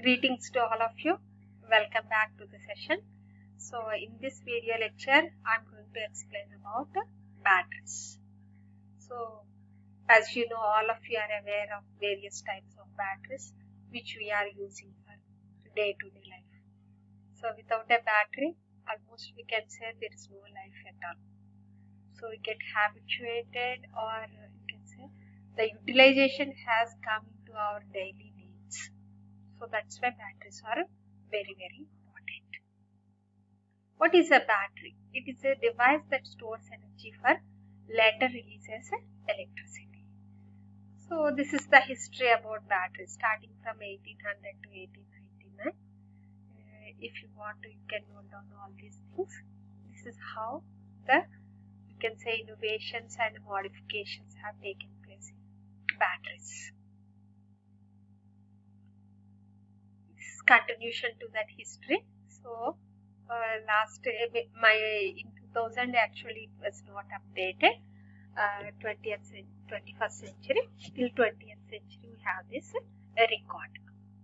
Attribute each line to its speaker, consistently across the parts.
Speaker 1: Greetings to all of you. Welcome back to the session. So in this video lecture, I'm going to explain about batteries. So as you know, all of you are aware of various types of batteries which we are using for day-to-day life. So without a battery, almost we can say there is no life at all. So we get habituated, or you can say the utilization has come into our daily needs. So that's why batteries are very, very important. What is a battery? It is a device that stores energy for later releases electricity. So this is the history about batteries starting from 1800 to 1899. If you want to, you can note down all these things. This is how the, you can say, innovations and modifications have taken place in batteries. Continuation to that history. So in 2000 actually it was not updated. 21st century till 20th century we have this record.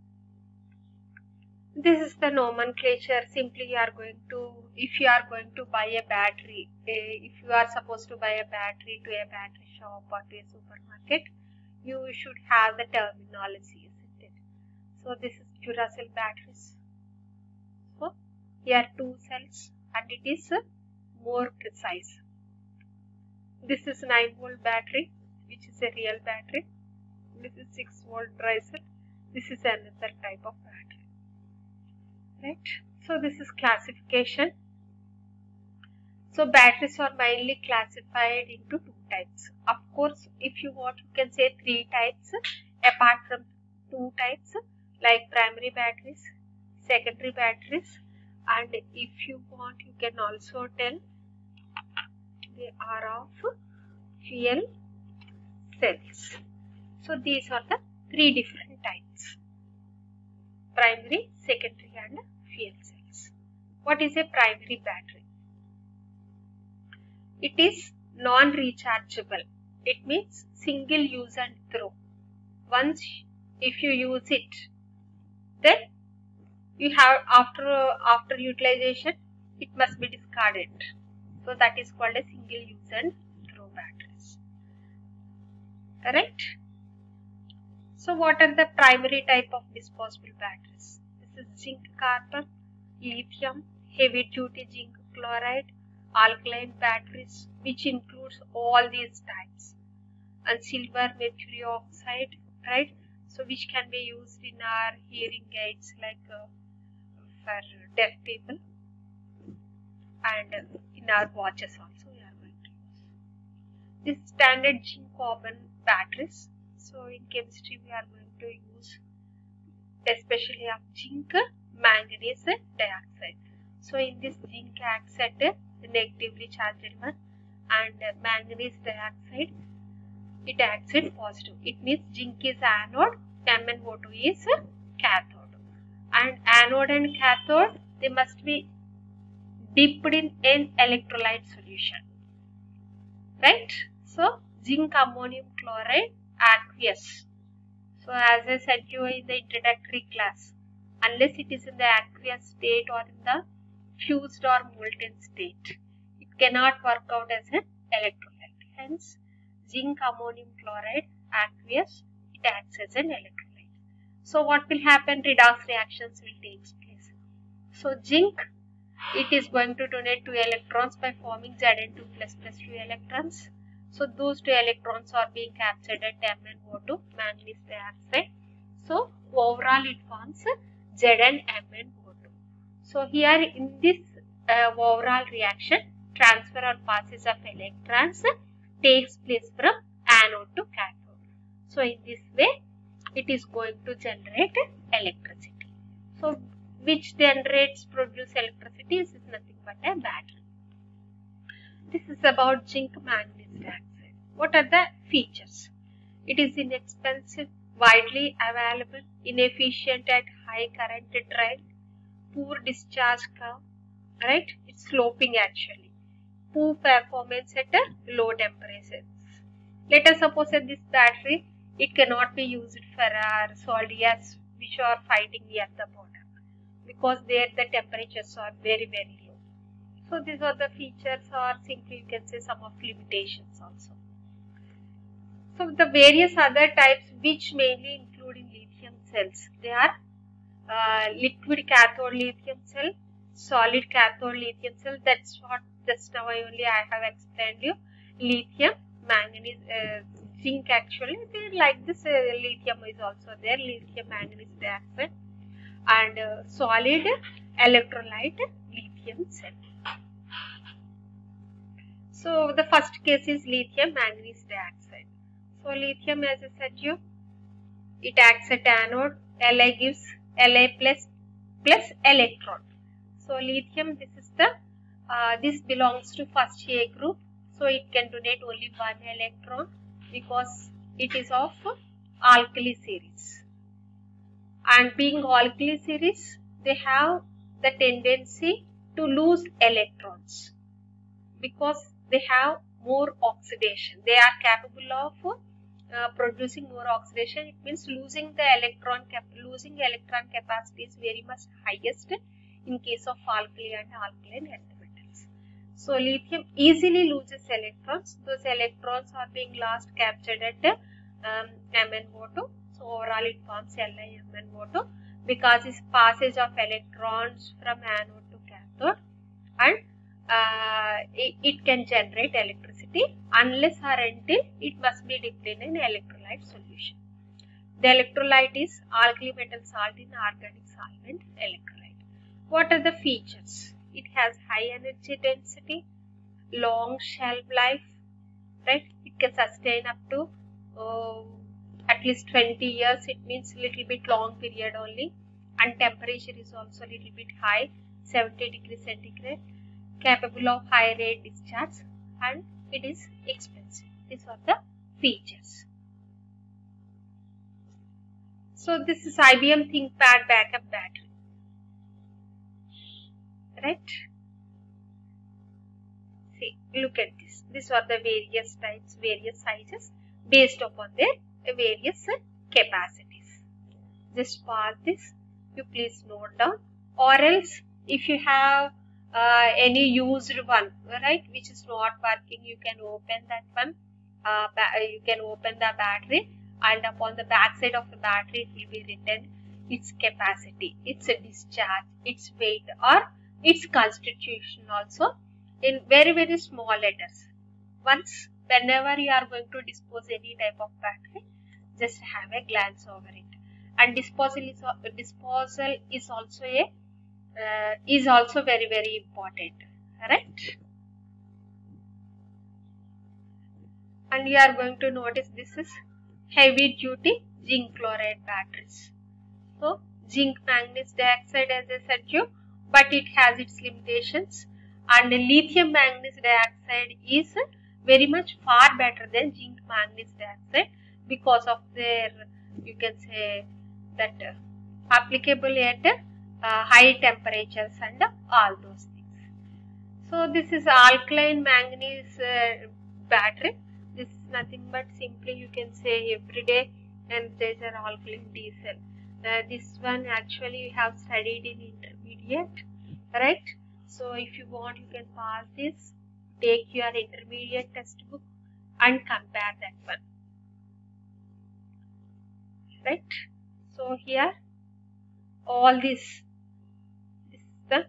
Speaker 1: This is the nomenclature. Simply you are going to, if you are going to buy a battery, if you are supposed to buy a battery to a battery shop or to a supermarket, you should have the terminology, isn't it? So this is Duracell batteries. So here 2 cells and it is more precise. This is 9-volt battery, which is a real battery. This is 6-volt Duracell. This is another type of battery. Right? So this is classification. So batteries are mainly classified into 2 types. Of course, if you want, you can say 3 types apart from 2 types, like primary batteries, secondary batteries, and if you want, you can also tell they are of fuel cells. So these are the 3 different types: primary, secondary and fuel cells. What is a primary battery? It is non-rechargeable. It means single use and throw. Once if you use it, then you have after utilization it must be discarded. So that is called a single use and throw batteries. Correct? So what are the primary type of disposable batteries? This is zinc carbon, lithium, heavy duty zinc chloride, alkaline batteries, which includes all these types, and silver mercury oxide, right? So which can be used in our hearing aids, like for deaf people, and in our watches also we are going to use. This standard zinc carbon batteries. So in chemistry we are going to use especially of zinc manganese dioxide. So in this zinc oxide, the negatively charged one, and manganese dioxide, it acts as positive. It means zinc is anode, MnO2 is cathode. And anode and cathode, they must be dipped in an electrolyte solution. Right? So zinc ammonium chloride, aqueous. So as I said to you in the introductory class, unless it is in the aqueous state or in the fused or molten state, it cannot work out as an electrolyte. Hence, zinc ammonium chloride, aqueous, it acts as an electrolyte. So what will happen? Redox reactions will take place. So zinc, it is going to donate 2 electrons by forming Zn2 plus 2 electrons. So those 2 electrons are being captured at MnO2, manganese dioxide. So overall it forms ZnMnO2. So here in this overall reaction, transfer or passes of electrons takes place from anode to cathode. So in this way, it is going to generate electricity. So which produce electricity is nothing but a battery. This is about zinc manganese dioxide. What are the features? It is inexpensive, widely available, inefficient at high current drive, poor discharge curve, right? It's sloping actually. Poor performance at low temperatures. Let us suppose that this battery, it cannot be used for our solid which are fighting at the border, because there the temperatures are very low. So these are the features, or simply you can say some of limitations also. So the various other types which mainly include in lithium cells, they are liquid cathode lithium cell, solid cathode lithium cell. That's what just now I have explained you. Lithium, manganese, zinc, actually they like this. Lithium is also there, lithium manganese dioxide, and solid electrolyte lithium cell. So the first case is lithium manganese dioxide. So lithium, as I said you, it acts at anode. Li gives La plus electron. So lithium, this is the this belongs to first A group. So it can donate only one electron because it is of alkali series. And being alkali series, they have the tendency to lose electrons because they have more oxidation. They are capable of producing more oxidation. It means losing electron capacity is very much highest in case of alkali and alkaline earth metals. So lithium easily loses electrons. Those electrons are being last captured at MnO2. So overall it forms LiMnO2 because it's passage of electrons from anode to cathode, and it can generate electricity unless or until it must be dipped in an electrolyte solution. The electrolyte is alkali metal salt in organic solvent electrolyte. What are the features? It has high energy density, long shelf life, right? It can sustain up to at least 20 years. It means little bit long period only, and temperature is also a little bit high, 70 degrees centigrade. Capable of high rate discharge, and it is expensive. These are the features. So this is IBM ThinkPad backup battery, right? See, look at this. These are the various types, various sizes based upon their various capacities. Just pause this. You please note down, or else if you have any used one, right, which is not working, you can open that one. You can open the battery, and upon the back side of the battery it will be written its capacity, its discharge, its weight, or its constitution also in very small letters. Once, whenever you are going to dispose any type of battery, just have a glance over it. And disposal is also very important, right? And you are going to notice this is heavy duty zinc chloride batteries. So zinc manganese dioxide, as I said you, but it has its limitations, and lithium manganese dioxide is very much far better than zinc manganese dioxide because of their, you can say that applicable at high temperatures and all those things. So this is alkaline manganese battery. This is nothing but simply you can say everyday, and there's an alkaline diesel. This one actually you have studied in intermediate, right? So if you want, you can pause this, take your intermediate textbook and compare that one, right? So here all this is the,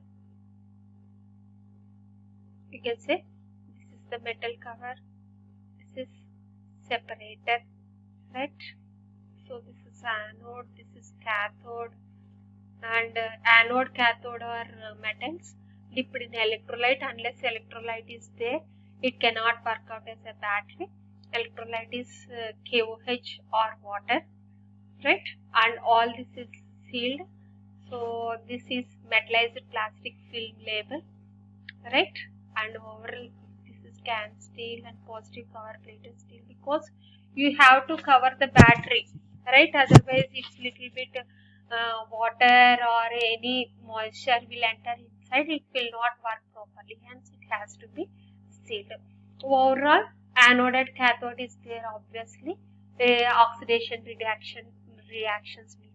Speaker 1: you can say this is the metal cover, this is separator, right? So this is anode, this is cathode, and anode, cathode are metals dipped in electrolyte. Unless electrolyte is there, it cannot work out as a battery. Electrolyte is KOH or water, right? And all this is sealed. So this is metallized plastic film label, right? And overall this is can steel and positive cover plated steel, because you have to cover the battery, right? Otherwise it's little bit water or any moisture will enter inside, it will not work properly, hence it has to be sealed. Overall anode and cathode is there, obviously oxidation reactions will take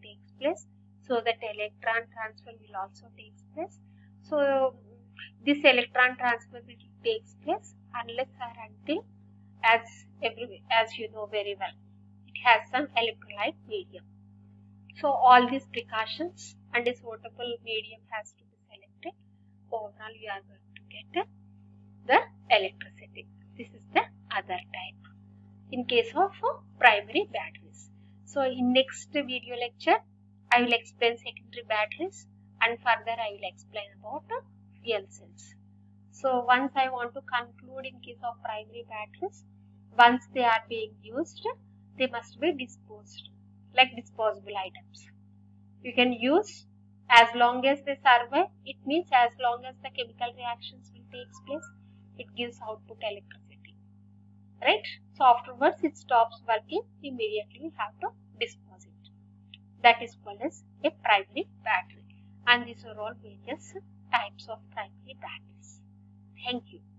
Speaker 1: place, so that electron transfer will also take place. So this electron transfer will takes place unless or until, as you know very well, it has some electrolyte medium. So all these precautions and a suitable medium has to be selected. Overall, you are going to get the electricity. This is the other type in case of primary batteries. So in next video lecture, I will explain secondary batteries, and further I will explain about fuel cells. So once I want to conclude in case of primary batteries, once they are being used, they must be disposed like disposable items. You can use as long as they survive. It means as long as the chemical reactions will take place, it gives output electricity, right? So afterwards it stops working, immediately you have to dispose it. That is called as a primary battery, and these are all various types of primary batteries. Thank you.